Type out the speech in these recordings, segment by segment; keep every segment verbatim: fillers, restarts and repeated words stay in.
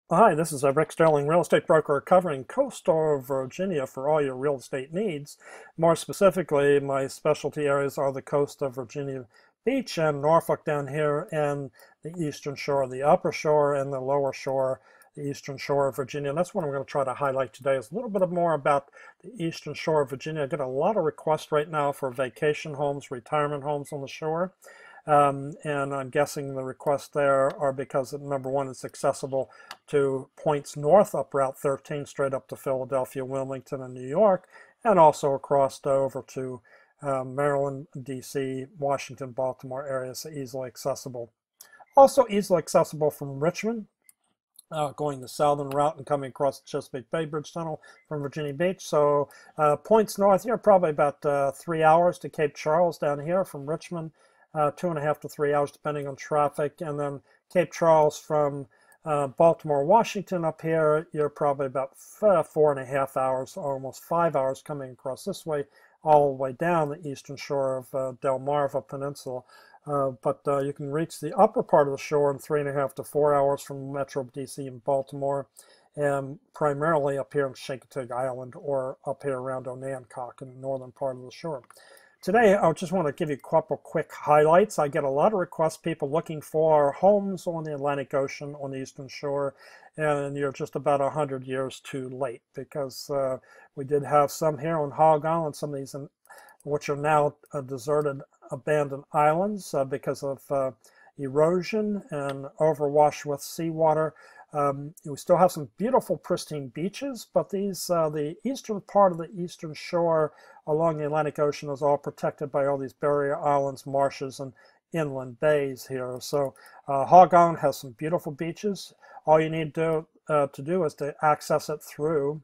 Hi, this is uh, Rick Sterling, real estate broker covering coastal Virginia for all your real estate needs. More specifically, my specialty areas are the coast of Virginia Beach and Norfolk down here, and the eastern shore, the upper shore, and the lower shore, the eastern shore of Virginia. And that's what I'm going to try to highlight today is a little bit more about the eastern shore of Virginia. I get a lot of requests right now for vacation homes, retirement homes on the shore. Um, and I'm guessing the requests there are because, number one, it's accessible to points north up Route thirteen straight up to Philadelphia, Wilmington, and New York, and also across over to uh, Maryland, D C, Washington, Baltimore areas, so easily accessible. Also easily accessible from Richmond, uh, going the southern route and coming across the Chesapeake Bay Bridge Tunnel from Virginia Beach. So uh, points north here, probably about uh, three hours to Cape Charles down here from Richmond, uh, two and a half to three hours depending on traffic. And then Cape Charles from uh, Baltimore, Washington up here, you're probably about f four and a half hours, almost five hours coming across this way, all the way down the eastern shore of uh, Delmarva Peninsula. Uh, but uh, you can reach the upper part of the shore in three and a half to four hours from Metro D C and Baltimore, and primarily up here in ChIncoteague Island or up here around Onancock in the northern part of the shore. Today, I just want to give you a couple quick highlights. I get a lot of requests, people looking for homes on the Atlantic Ocean on the eastern shore, and you're just about one hundred years too late because uh, we did have some here on Hog Island, some of these in, which are now uh, deserted, abandoned islands uh, because of uh, erosion and overwash with seawater. Um, we still have some beautiful, pristine beaches, but these uh, the eastern part of the eastern shore along the Atlantic Ocean is all protected by all these barrier islands, marshes, and inland bays here. So uh, Hog Island has some beautiful beaches. All you need to, uh, to do is to access it through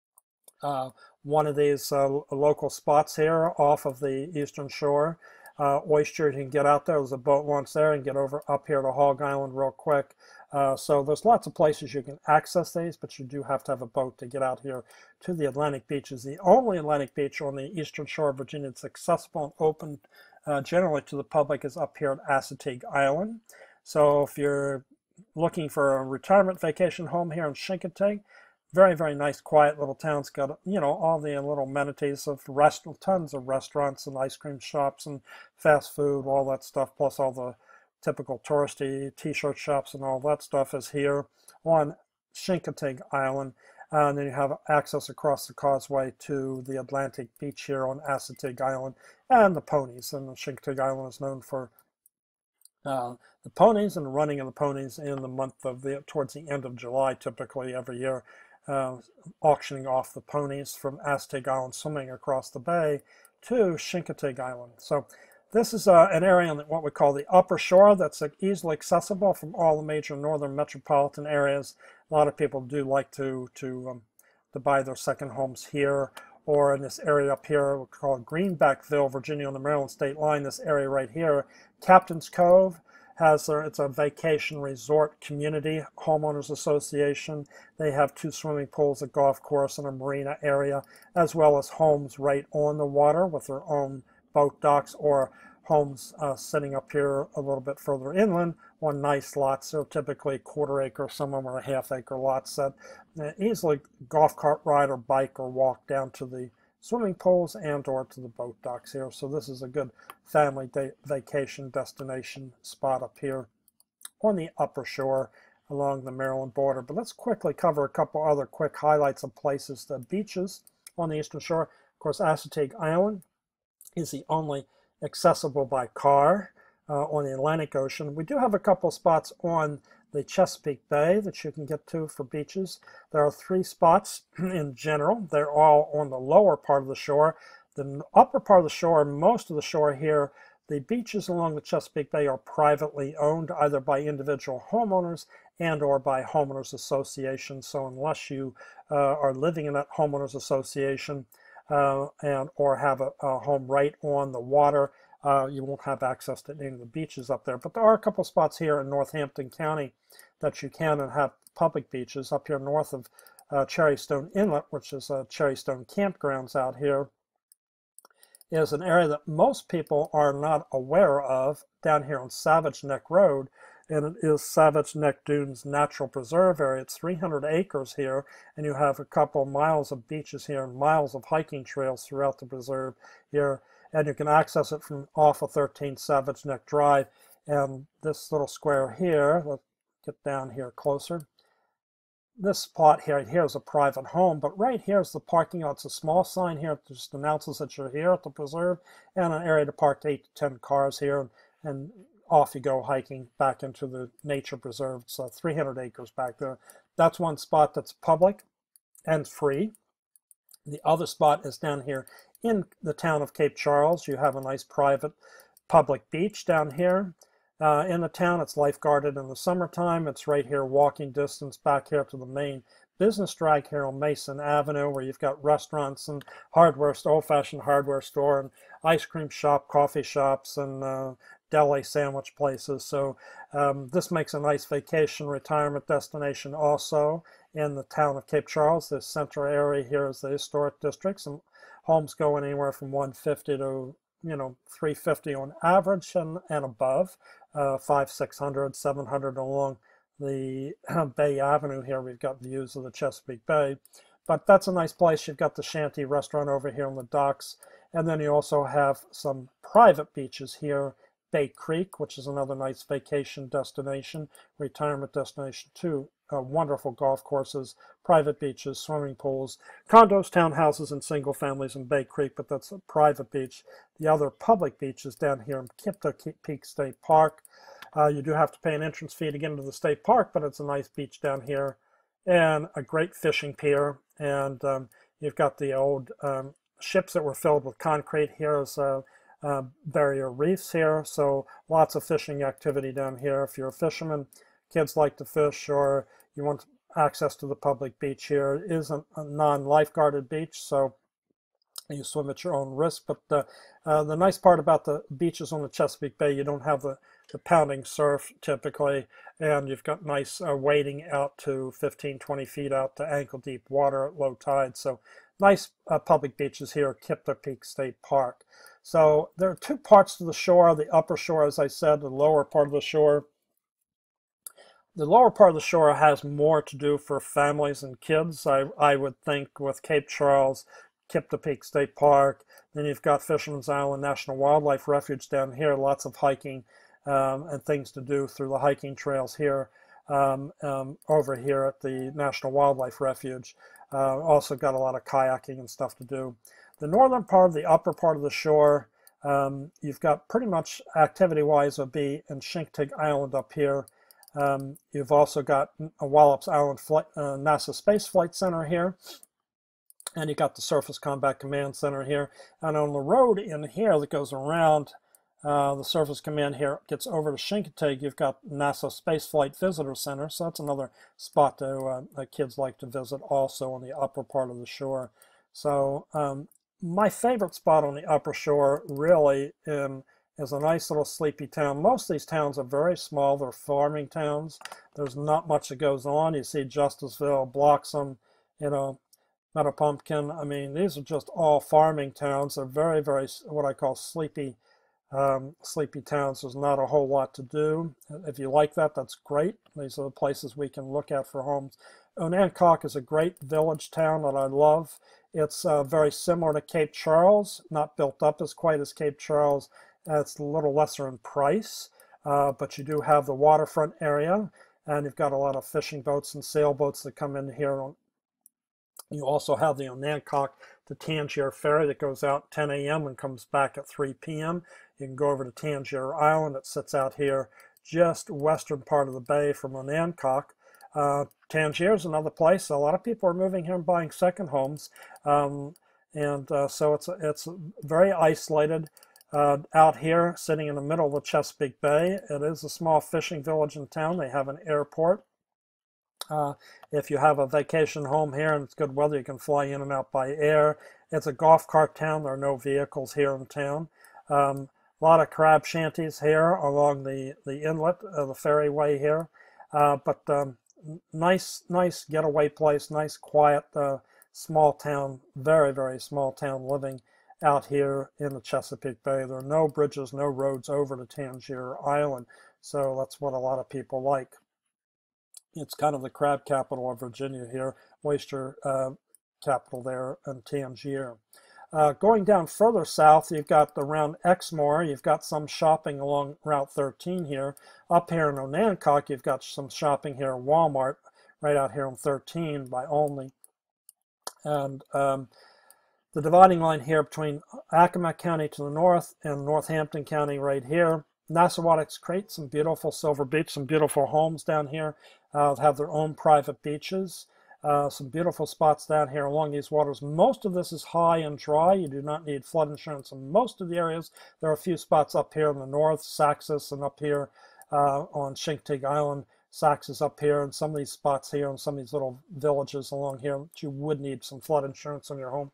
uh, one of these uh, local spots here off of the eastern shore. Uh, Oyster, you can get out there. There's a boat launch there and get over up here to Hog Island real quick. Uh, so there's lots of places you can access these, but you do have to have a boat to get out here to the Atlantic beaches. The only Atlantic beach on the eastern shore of Virginia that's accessible and open uh, generally to the public is up here at ChIncoteague Island. So if you're looking for a retirement vacation home here in ChIncoteague, very, very nice, quiet little town. It's got, you know, all the little amenities of rest, tons of restaurants and ice cream shops and fast food, all that stuff, plus all the typical touristy t-shirt shops and all that stuff is here on ChIncoteague Island. Uh, and then you have access across the causeway to the Atlantic beach here on ChIncoteague Island and the ponies. And ChIncoteague Island is known for uh, the ponies and the running of the ponies in the month of the, towards the end of July, typically every year. Uh, auctioning off the ponies from ChIncoteague Island, swimming across the bay to ChIncoteague Island. So this is uh, an area on what we call the upper shore that's easily accessible from all the major northern metropolitan areas. A lot of people do like to to um, to buy their second homes here or in this area up here we call it Greenbackville, Virginia on the Maryland state line. This area right here, Captain's Cove, has their, it's a vacation resort community homeowners association. They have two swimming pools, a golf course, and a marina area, as well as homes right on the water with their own boat docks or homes uh, sitting up here a little bit further inland on nice lots. So typically quarter acre, some of them are half acre lots that uh, easily golf cart ride or bike or walk down to the swimming pools and or to the boat docks here. So this is a good family day vacation destination spot up here on the upper shore along the Maryland border. But let's quickly cover a couple other quick highlights of places, the beaches on the eastern shore. Of course, ChIncoteague Island is the only accessible by car uh, on the Atlantic Ocean. We do have a couple spots on the Chesapeake Bay that you can get to for beaches. There are three spots in general. They're all on the lower part of the shore. The upper part of the shore, most of the shore here, the beaches along the Chesapeake Bay are privately owned either by individual homeowners and or by homeowners associations. So unless you uh, are living in that homeowners association uh, and or have a, a home right on the water, Uh, you won't have access to any of the beaches up there. But there are a couple spots here in Northampton County that you can and have public beaches. Up here north of uh, Cherrystone Inlet, which is uh, Cherrystone Campgrounds out here, is an area that most people are not aware of down here on Savage Neck Road. and it is Savage Neck Dunes Natural Preserve area. It's three hundred acres here, and you have a couple miles of beaches here and miles of hiking trails throughout the preserve here, and you can access it from off of thirteen Savage Neck Drive. And this little square here, let's get down here closer. This spot here, here is a private home, but right here is the parking lot. It's a small sign here that just announces that you're here at the preserve, and an area to park eight to ten cars here, and, and off you go hiking back into the nature preserve. It's uh, three hundred acres back there. That's one spot that's public and free. The other spot is down here in the town of Cape Charles. You have a nice private public beach down here. Uh, in the town, it's lifeguarded in the summertime. It's right here, walking distance back here to the main business drag here on Mason Avenue, where you've got restaurants and hardware, old-fashioned hardware store, and ice cream shop, coffee shops, and uh, deli sandwich places. So um, this makes a nice vacation retirement destination also in the town of Cape Charles. This central area here is the historic districts, and homes go anywhere from one fifty to you know three fifty on average and, and above. Uh, five, six hundred, seven hundred along the Bay Avenue here. We've got views of the Chesapeake Bay, but that's a nice place. You've got the Shanty restaurant over here on the docks, and then you also have some private beaches here. Bay Creek, which is another nice vacation destination, retirement destination too. Uh, wonderful golf courses, private beaches, swimming pools, condos, townhouses, and single families in Bay Creek, but that's a private beach. The other public beach is down here in ChIncoteague State Park. Uh, you do have to pay an entrance fee to get into the state park, but it's a nice beach down here, and a great fishing pier. And um, you've got the old um, ships that were filled with concrete here as uh, uh, barrier reefs here, so lots of fishing activity down here. If you're a fisherman, kids like to fish, or you want access to the public beach here. It is a, a non-lifeguarded beach, so you swim at your own risk. But uh, uh, the nice part about the beaches on the Chesapeake Bay, you don't have the, the pounding surf typically, and you've got nice uh, wading out to fifteen, twenty feet out to ankle-deep water at low tide. So nice uh, public beaches here at ChIncoteague State Park. So there are two parts to the shore. The upper shore, as I said, the lower part of the shore. The lower part of the shore has more to do for families and kids, I, I would think, with Cape Charles, ChIncoteague State Park. Then you've got Fisherman's Island National Wildlife Refuge down here, lots of hiking um, and things to do through the hiking trails here, um, um, over here at the National Wildlife Refuge. Uh, also got a lot of kayaking and stuff to do. The northern part, the upper part of the shore, um, you've got pretty much activity-wise would be in ChIncoteague Island up here. Um, you've also got a Wallops Island Flight, uh, NASA Space Flight Center here, and you got the Surface Combat Command Center here. And on the road in here that goes around uh, the Surface Command here, gets over to ChIncoteague, you've got NASA Space Flight Visitor Center, so that's another spot to, uh, that kids like to visit also on the upper part of the shore. So um, my favorite spot on the upper shore really in is a nice little sleepy town. Most of these towns are very small. They're farming towns. There's not much that goes on. You see Justiceville, Bloxham, you know, Metapumpkin. I mean, these are just all farming towns. They're very, very, what I call sleepy, um, sleepy towns. There's not a whole lot to do. If you like that, that's great. These are the places we can look at for homes. Onancock is a great village town that I love. It's uh, very similar to Cape Charles, not built up as quite as Cape Charles. Uh, it's a little lesser in price, uh, but you do have the waterfront area, and you've got a lot of fishing boats and sailboats that come in here. You also have the Onancock to Tangier ferry that goes out ten A M and comes back at three P M You can go over to Tangier Island. It sits out here just western part of the bay from Onancock. Uh, Tangier is another place. A lot of people are moving here and buying second homes, um, and uh, so it's it's very isolated. Uh, out here, sitting in the middle of the Chesapeake Bay. It is a small fishing village in town. They have an airport. Uh, if you have a vacation home here and it's good weather, you can fly in and out by air. It's a golf cart town. There are no vehicles here in town. Um, a lot of crab shanties here along the, the inlet of the ferryway here. Uh, but um, nice, nice getaway place, nice, quiet, uh, small town, very, very small town living out here in the Chesapeake Bay. There are no bridges, no roads over to Tangier Island. So that's what a lot of people like. It's kind of the crab capital of Virginia here, oyster uh, capital there in Tangier. Uh, going down further south, you've got around Exmoor, you've got some shopping along Route thirteen here. Up here in Onancock, you've got some shopping here at Walmart, right out here on thirteen by Olney. And um, the dividing line here between Accomack County to the north and Northampton County right here. Nassawadox Creek, some beautiful Silver Beach, some beautiful homes down here, uh, have their own private beaches. Uh, some beautiful spots down here along these waters. Most of this is high and dry. You do not need flood insurance in most of the areas. There are a few spots up here in the north, Saxis, and up here uh, on ChIncoteague Island. Saxis up here, and some of these spots here, and some of these little villages along here that you would need some flood insurance on your home.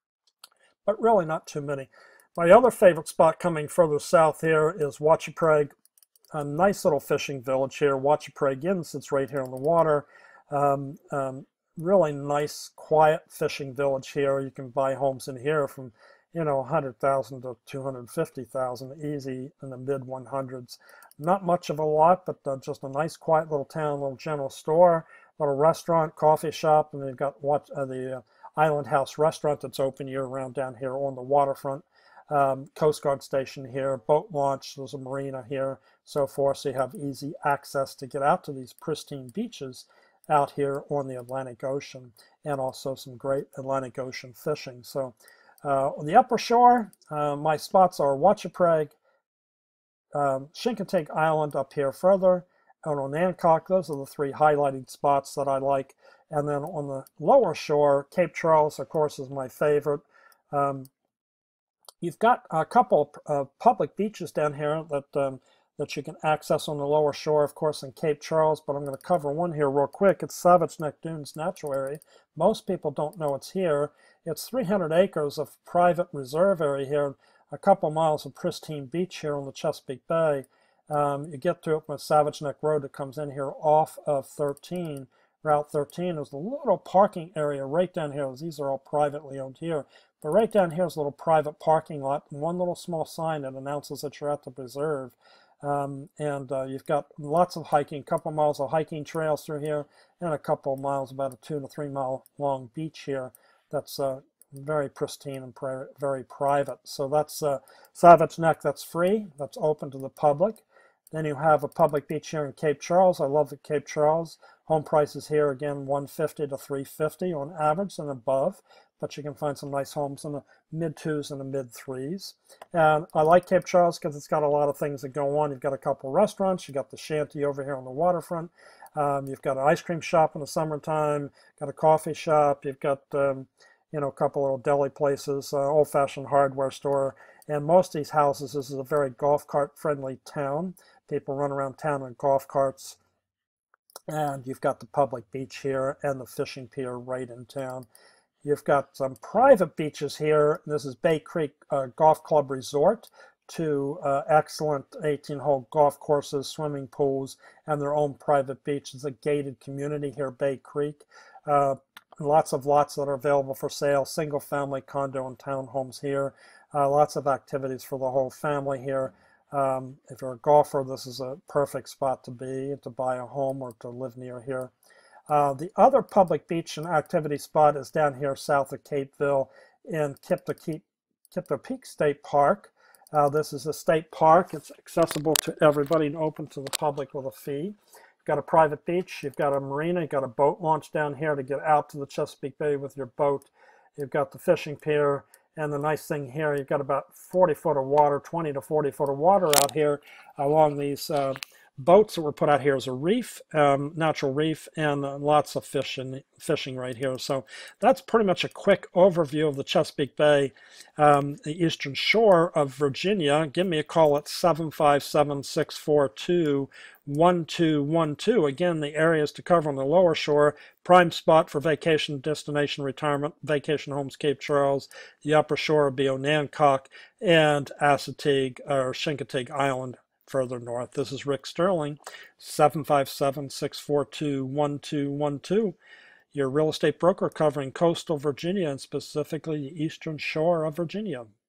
But really not too many. My other favorite spot coming further south here is Wachaprague, a nice little fishing village here. Wachaprague Inn sits right here on the water. Um, um, really nice, quiet fishing village here. You can buy homes in here from, you know, one hundred thousand to two hundred fifty thousand, easy in the mid one hundreds. Not much of a lot, but uh, just a nice, quiet little town, little general store, little restaurant, coffee shop, and they've got what uh, the uh, Island House restaurant that's open year-round down here on the waterfront. Um, Coast Guard station here, boat launch, there's a marina here, so forth, so you have easy access to get out to these pristine beaches out here on the Atlantic Ocean, and also some great Atlantic Ocean fishing. So uh, on the upper shore, uh, my spots are Wachaprague, um, ChIncoteague Island up here further, and Onancock. Those are the three highlighted spots that I like. And then on the lower shore, Cape Charles, of course, is my favorite. Um, you've got a couple of uh, public beaches down here that um, that you can access on the lower shore, of course, in Cape Charles, but I'm going to cover one here real quick. It's Savage Neck Dunes Natural Area. Most people don't know it's here. It's three hundred acres of private reserve area here, a couple miles of pristine beach here on the Chesapeake Bay. Um, you get to it with Savage Neck Road that comes in here off of thirteen. Route thirteen is a little parking area right down here. These are all privately owned here. But right down here is a little private parking lot and one little small sign that announces that you're at the preserve. Um, and uh, you've got lots of hiking, a couple miles of hiking trails through here, and a couple of miles, about a two to three mile long beach here that's uh, very pristine and pri very private. So that's uh, Savage Neck, that's free, that's open to the public. Then you have a public beach here in Cape Charles. I love the Cape Charles. Home prices here, again, one fifty to three fifty on average and above, but you can find some nice homes in the mid twos and the mid threes. And I like Cape Charles because it's got a lot of things that go on. You've got a couple restaurants. You've got the shanty over here on the waterfront. Um, you've got an ice cream shop in the summertime. Got a coffee shop. You've got um, you know, a couple little deli places, uh, old-fashioned hardware store. And most of these houses, this is a very golf cart friendly town. People run around town in golf carts. And you've got the public beach here and the fishing pier right in town. You've got some private beaches here. This is Bay Creek uh, Golf Club Resort, two uh, excellent eighteen hole golf courses, swimming pools, and their own private beach. It's a gated community here, Bay Creek. Uh, lots of lots that are available for sale, single family condo and townhomes here. Uh, lots of activities for the whole family here. Um, if you're a golfer, this is a perfect spot to be, to buy a home or to live near here. Uh, the other public beach and activity spot is down here south of Capeville in Kipto Peak State Park. Uh, this is a state park. It's accessible to everybody and open to the public with a fee. You've got a private beach. You've got a marina. You've got a boat launch down here to get out to the Chesapeake Bay with your boat. You've got the fishing pier. And the nice thing here, you've got about forty foot of water, twenty to forty foot of water out here along these uh, boats that were put out here as a reef, um, natural reef, and uh, lots of fishing, fishing right here. So that's pretty much a quick overview of the Chesapeake Bay, um, the eastern shore of Virginia. Give me a call at seven five seven, six four two, one two one two. Again, the areas to cover on the lower shore, prime spot for vacation destination retirement, vacation homes Cape Charles. The upper shore would be Onancock and Assateague or ChIncoteague Island further north. This is Rick Sterling, seven five seven, six four two, one two one two, your real estate broker covering coastal Virginia and specifically the eastern shore of Virginia.